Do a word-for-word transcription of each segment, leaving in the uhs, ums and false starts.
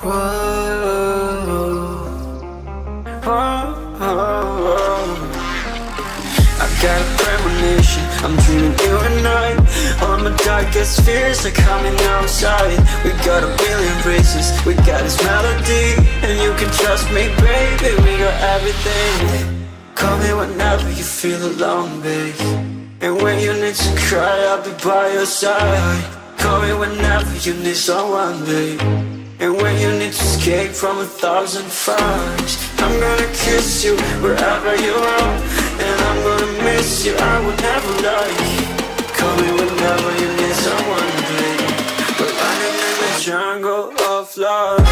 Whoa, whoa, whoa. I got a premonition, I'm dreaming you and I. All my darkest fears are coming outside. We got a billion races, we got this melody. And you can trust me, baby, we got everything. Call me whenever you feel alone, babe. And when you need to cry, I'll be by your side. Call me whenever you need someone, babe. And when you need to escape from a thousand fires, I'm gonna kiss you wherever you are. And I'm gonna miss you, I will never lie. Call me whenever you need someone, babe. We're running in the jungle of love.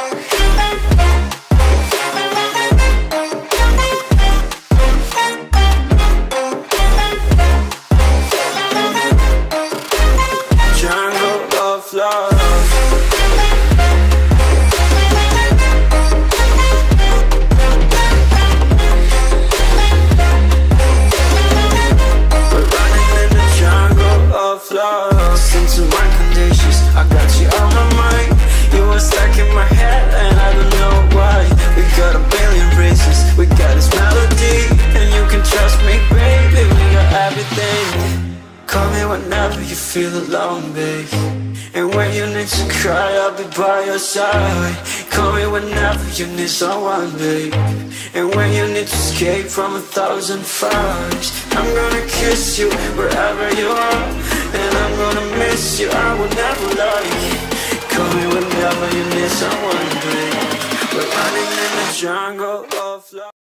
Listen to my conditions, I got you on my mind. You are stuck in my head and I don't know why. We got a billion races, we got this melody. And you can trust me, baby, we got everything. Call me whenever you feel alone, babe. And when you need to cry, I'll be by your side. Call me whenever you need someone, babe. And when you need to escape from a thousand fires, I'm gonna kiss you wherever you are. And I'm gonna miss you, I will never lie. Call me whenever you need someone, babe. We're running in the jungle of love.